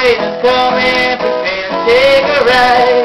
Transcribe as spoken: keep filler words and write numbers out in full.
train is coming, prepare to take a ride.